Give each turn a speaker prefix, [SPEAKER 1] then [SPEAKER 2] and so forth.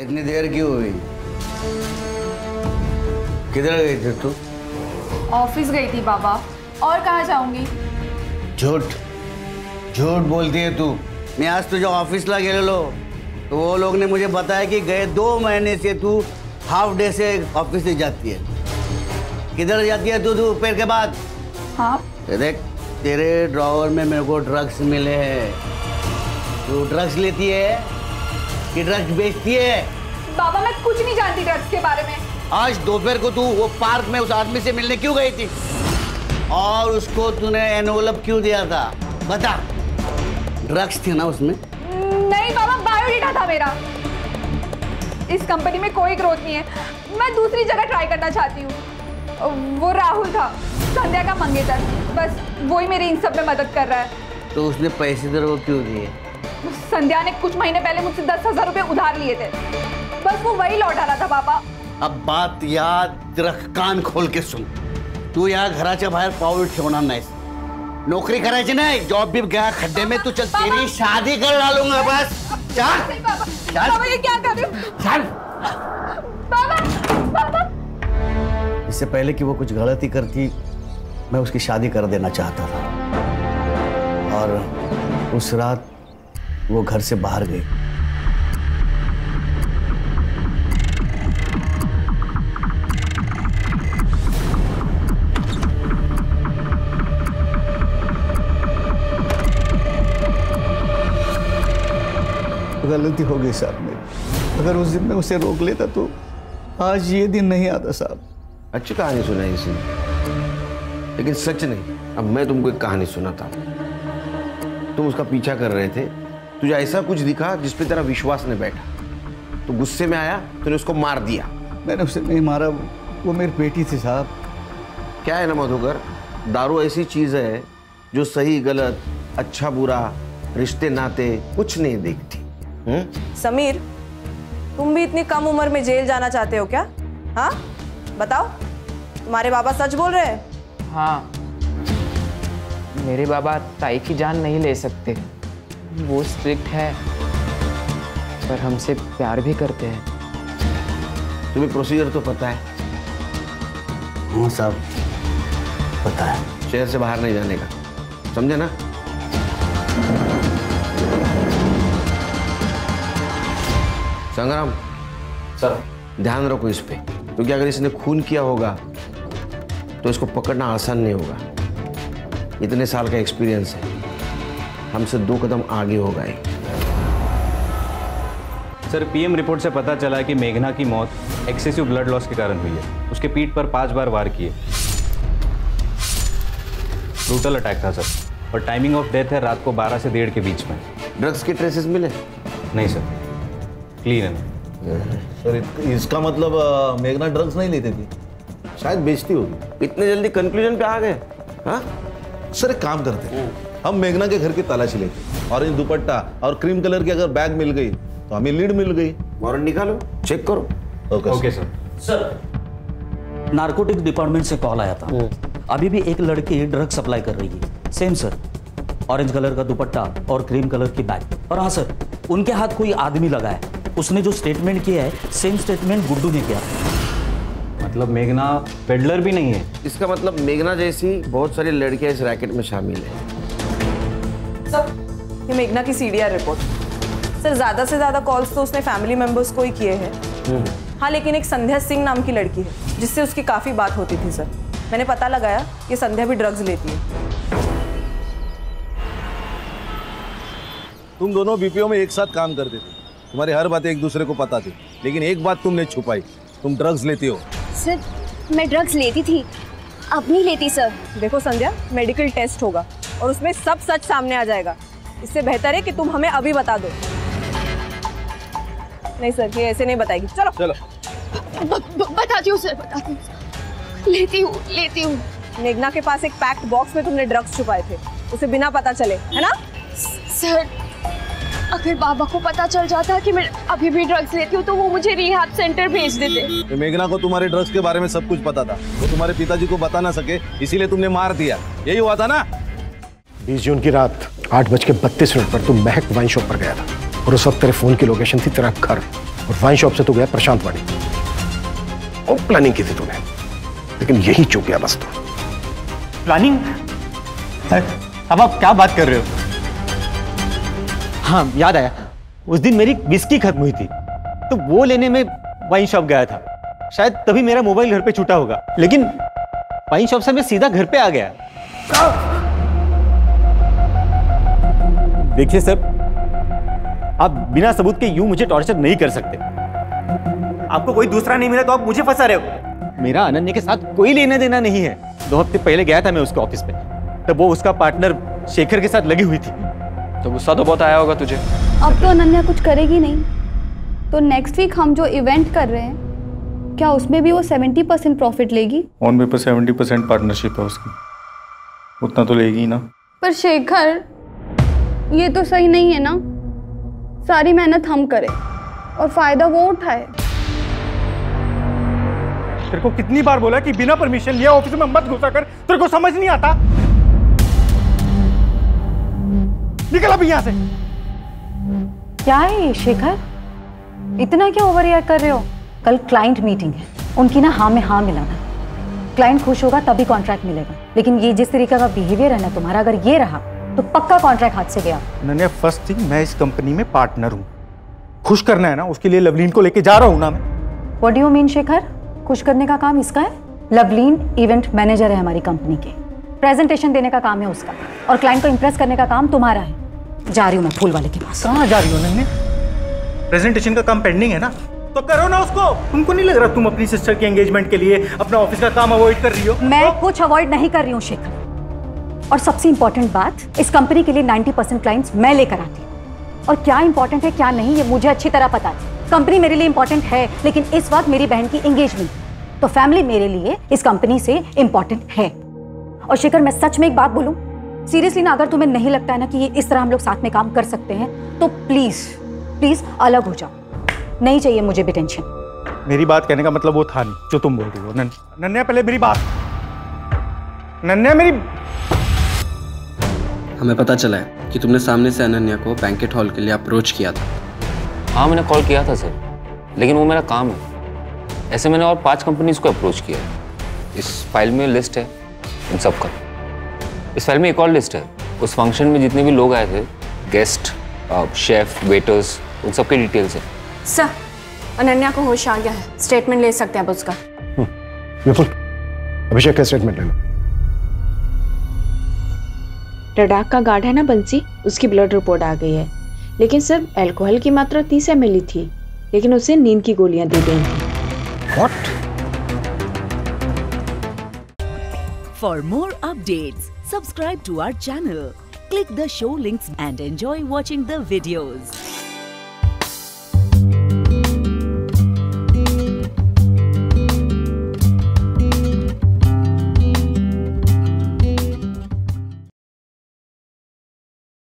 [SPEAKER 1] इतनी देर क्यों हुई? किधर गई थी तू?
[SPEAKER 2] ऑफिस गई थी बाबा, और कहाँ जाऊंगी?
[SPEAKER 1] झूठ झूठ बोलती है तू। मैं आज तुझे ऑफिस ला गेलो तो वो लोग ने मुझे बताया कि गए 2 महीने से तू हाफ डे से ऑफिस नहीं जाती है। किधर जाती है तू दोपहर के बाद?
[SPEAKER 2] हाँ
[SPEAKER 1] देख, तेरे ड्रॉवर में मेरे को ड्रग्स मिले हैं। तू ड्रग्स लेती है कि ड्रग्स बेचती है?
[SPEAKER 2] बाबा, मैं कुछ नहीं जानती ड्रग्स के बारे में।
[SPEAKER 1] आज दोपहर को तू वो पार्क में उस आदमी से मिलने क्यों गई थी? और उसको तूने एनवलप क्यों दिया था? बता। ड्रग्स थी ना उसमें?
[SPEAKER 2] नहीं बाबा, बायोडेटा था मेरा। इस कंपनी में कोई ग्रोथ नहीं है, मैं दूसरी जगह ट्राई करना चाहती हूँ। वो राहुल था, संध्या का मंगेतर, बस वही मेरी इन सब में मदद कर रहा है।
[SPEAKER 1] तो उसने पैसे तेरे को क्यों दिए?
[SPEAKER 2] संध्या ने कुछ महीने पहले मुझसे 10,000 रुपए उधार लिए थे, बस वो वही लौटा रहा था पापा।
[SPEAKER 1] अब बात याद रख, कान खोल के सुन। तू यहाँ घराच्या बाहेर पाऊल ठेवणार नाहीस। नौकरी करायची नाही, जॉब भी गया खड्डे में। तू चल, तेरी शादी कर डालूंगा बस। चल
[SPEAKER 2] बाबा, ये क्या कर रहे हो?
[SPEAKER 1] चल
[SPEAKER 2] बाबा।
[SPEAKER 1] इससे पहले कि वो कुछ गलती करती, मैं उसकी शादी कर देना चाहता था। और उस रात वो घर से बाहर गई।
[SPEAKER 3] गलती हो गई साहब मेरी। अगर उस दिन मैं उसे रोक लेता तो आज ये दिन नहीं आता साहब।
[SPEAKER 4] अच्छी कहानी सुनाई इसने, लेकिन सच नहीं। अब मैं तुमको एक कहानी सुनाता हूँ। तुम उसका पीछा कर रहे थे, तुझे ऐसा कुछ दिखा जिस पे तेरा विश्वास नहीं बैठा, तो गुस्से में आया, तूने उसको मार दिया।
[SPEAKER 3] मैंने उसे नहीं मारा, वो मेरी बेटी थी साहब।
[SPEAKER 4] क्या है ना मधुकर, दारू ऐसी चीज है जो सही गलत, अच्छा बुरा, रिश्ते नाते कुछ नहीं देखती।
[SPEAKER 5] समीर, तुम भी इतनी कम उम्र में जेल जाना चाहते हो क्या? हाँ बताओ, तुम्हारे बाबा सच बोल रहे हैं?
[SPEAKER 6] हाँ, मेरे बाबा ताई की जान नहीं ले सकते। वो स्ट्रिक्ट है, पर हमसे प्यार भी करते हैं।
[SPEAKER 4] तुम्हें प्रोसीजर तो पता है?
[SPEAKER 1] हाँ साहब, पता है।
[SPEAKER 4] शहर से बाहर नहीं जाने का, समझे ना? संग्राम
[SPEAKER 7] सर,
[SPEAKER 4] ध्यान रखो इस पे, क्योंकि अगर इसने खून किया होगा तो इसको पकड़ना आसान नहीं होगा। इतने साल का एक्सपीरियंस है, हमसे 2 कदम आगे हो गए।
[SPEAKER 7] सर पीएम रिपोर्ट से पता चला है कि मेघना की मौत एक्सेसिव ब्लड लॉस के कारण हुई है। उसके पीठ पर 5 बार वार किए। ब्रूटल अटैक था सर, और टाइमिंग ऑफ डेथ है रात को 12 से 1:30 के बीच में।
[SPEAKER 4] ड्रग्स के ट्रेसेस मिले?
[SPEAKER 7] नहीं सर, क्लीन है।
[SPEAKER 3] सर इसका मतलब मेघना ड्रग्स नहीं लेती थी,
[SPEAKER 4] शायद बेचती होगी। इतने जल्दी कंक्लूजन पे आ गए? हाँ
[SPEAKER 8] सर, एक काम करते हैं, हम मेघना के घर की तलाशी लेते, ऑरेंज दुपट्टा और क्रीम कलर की अगर बैग मिल गई तो हमें लीड मिल गई।
[SPEAKER 4] वारंट निकालो, चेक करो।
[SPEAKER 7] Okay sir.
[SPEAKER 9] Sir, narcotics department से कॉल आया था। अभी भी एक लड़की ड्रग सप्लाई कर रही है। सेम सर, ऑरेंज कलर का दुपट्टा और क्रीम कलर की बैग। और हाँ सर, उनके हाथ कोई आदमी लगा है। उसने जो स्टेटमेंट किया है, सेम स्टेटमेंट गुड्डू ने किया।
[SPEAKER 7] मतलब मेघना पेडलर भी नहीं है?
[SPEAKER 4] इसका मतलब मेघना जैसी बहुत सारी लड़कियां इस रैकेट में शामिल है।
[SPEAKER 5] सर, ये मेघना की सीडीआर रिपोर्ट। सर, ज्यादा से ज्यादा कॉल्स तो उसने फैमिली मेंबर्स को ही किए हैं। हाँ, लेकिन एक संध्या सिंह नाम की लड़की है जिससे उसकी काफी बात होती थी। सर, मैंने पता लगाया, ये संध्या भी ड्रग्स लेती है।
[SPEAKER 8] तुम दोनों बीपीओ में एक साथ काम करते थे, तुम्हारी हर बातें एक दूसरे को पता थी, लेकिन एक बात तुमने छुपाई, तुम ड्रग्स लेती हो।
[SPEAKER 10] सर, मैं ड्रग्स लेती थी, अब नहीं लेती सर।
[SPEAKER 5] देखो संध्या, मेडिकल टेस्ट होगा और उसमें सब सच सामने आ जाएगा। इससे बेहतर है कि तुम हमें अभी बता दो। नहीं सर, ये ऐसे नहीं बताएगी। चलो
[SPEAKER 8] चलो।
[SPEAKER 10] बताती हूँ सर, बताती हूँ। लेती हूँ।
[SPEAKER 5] मेघना के पास एक पैक्ड बॉक्स में तुमने ड्रग्स छुपाए थे, उसे बिना पता चले, है ना?
[SPEAKER 10] सर, अगर बाबा को पता चल जाता कि मैं अभी भी ड्रग्स लेती हूँ तो वो मुझे रिहैब सेंटर भेज देते।
[SPEAKER 8] मेघना को तुम्हारे ड्रग्स के बारे में सब कुछ पता था, वो तुम्हारे पिताजी को बता ना सके, इसीलिए तुमने मार दिया। यही हुआ था ना?
[SPEAKER 11] 20 जून की रात 8:32 पर तुम महक वाइन शॉप पर गया था, और उस वक्त तेरे फोन की लोकेशन थी तेरा घर। और वाइन शॉप से तो गया प्रशांत वाड़ी। और प्लानिंग की थी तूने, लेकिन यही चूक गया बस तू।
[SPEAKER 12] प्लानिंग? अब आप क्या बात कर रहे हो? हाँ याद आया, उस दिन मेरी विस्की खत्म हुई थी तो वो लेने में वाइन शॉप गया था। शायद तभी मेरा मोबाइल घर पे छूटा होगा, लेकिन वाइन शॉप से मैं सीधा घर पे आ गया। देखिए सर, आप बिना सबूत के यूं मुझे टॉर्चर नहीं कर सकते। आपको कोई दूसरा नहीं मिला तो आप मुझे फंसा रहे हो। मेरा अनन्या के साथ कोई लेना देना नहीं है। 2 हफ्ते पहले गया था मैं उसके ऑफिस पे, तब वो उसका पार्टनर शेखर के साथ लगी हुई थी।
[SPEAKER 6] तो गुस्सा तो बहुत आया होगा तुझे।
[SPEAKER 2] अब तो अनन्या कुछ करेगी नहीं, तो नेक्स्ट वीक हम जो इवेंट कर रहे हैं, क्या उसमें भी वो 70% प्रॉफिट लेगी?
[SPEAKER 3] ऑन पेपर 70% पार्टनरशिप है उसकी, उतना तो लेगी ही ना।
[SPEAKER 2] पर शेखर, ये तो सही नहीं है ना। सारी मेहनत हम करें और फायदा वो उठाए।
[SPEAKER 12] तेरे को कितनी बार बोला कि बिना परमिशन लिया ऑफिस में मत घुसा कर, तेरे को समझ नहीं आता? निकल अभी यहाँ से।
[SPEAKER 13] क्या है ये शेखर, इतना क्या ओवर रिएक्ट कर रहे हो? कल क्लाइंट मीटिंग है, उनकी ना हाँ में हाँ मिलाना। क्लाइंट खुश होगा तभी कॉन्ट्रैक्ट मिलेगा, लेकिन ये जिस तरीके का बिहेवियर है ना तुम्हारा, अगर ये रहा तो पक्का कॉन्ट्रैक्ट हाथ से गया।
[SPEAKER 12] नन्या, फर्स्ट थिंग, मैं इस कंपनी में पार्टनर हूँ। खुश करना है ना, उसके लिए लवलीन को लेके जा रहा हूँ ना मैं।
[SPEAKER 13] What do you mean Shekhar? खुश करने का काम इसका है? लवलीन इवेंट मैनेजर है हमारी कंपनी के, प्रेजेंटेशन देने का काम है उसका, और क्लाइंट को इंप्रेस करने का काम तुम्हारा है। जा रही हूँ मैं फूल वाले के पास।
[SPEAKER 12] कहाँ जा रही हो नन्या? प्रेजेंटेशन का काम पेंडिंग है ना, तो करो ना उसको। तुमको नहीं लग रहा तुम अपनी सिस्टर के एंगेजमेंट के लिए अपना ऑफिस का काम अवॉइड कर रही हो?
[SPEAKER 13] मैं कुछ अवॉइड नहीं कर रही हूँ शेखर, और सबसे इंपॉर्टेंट बात, इस कंपनी के लिए 90% क्लाइंट्स मैं लेकर आती हूँ, और क्या इंपॉर्टेंट है क्या नहीं ये मुझे अच्छी तरह पता है। कंपनी मेरे लिए इंपॉर्टेंट है, लेकिन इस वक्त मेरी बहन की एंगेजमेंट, तो फैमिली मेरे लिए इस कंपनी से इंपॉर्टेंट है। और शेखर, मैं सच में एक बात बोलूं, सीरियसली ना, अगर तुम्हें नहीं लगता है ना कि ये इस तरह हम लोग साथ में काम कर सकते हैं, तो प्लीज प्लीज अलग हो जाओ। नहीं चाहिए मुझे भी टेंशन।
[SPEAKER 12] मेरी बात कहने का मतलब वो था नहीं जो तुम बोल रही हो। नन्या, पहले मेरी बात। नन्या, मेरी।
[SPEAKER 14] हमें पता चला है कि तुमने सामने से अनन्या को बैंकेट हॉल के लिए अप्रोच किया था।
[SPEAKER 6] हाँ, मैंने कॉल किया था सर, लेकिन वो मेरा काम है। ऐसे मैंने और 5 कंपनीज को अप्रोच किया है। इस फाइल में लिस्ट है इन सब का। इस फाइल में एक और लिस्ट है, उस फंक्शन में जितने भी लोग आए थे, गेस्ट, शेफ, वेटर्स, उन सब के डिटेल्स है।
[SPEAKER 5] सर, अनन्या को होश आ गया है, स्टेटमेंट ले सकते हैं आप उसका।
[SPEAKER 11] विपुल, अभिषेक का स्टेटमेंट लेना।
[SPEAKER 10] लद्दाख का गार्ड है ना बंसी, उसकी ब्लड रिपोर्ट आ गई है, लेकिन सर अल्कोहल की मात्रा 30 ml थी, लेकिन उसे नींद की गोलियां दी गई थी।
[SPEAKER 11] What?
[SPEAKER 15] For more updates, subscribe to our channel, click the show links and enjoy watching the videos.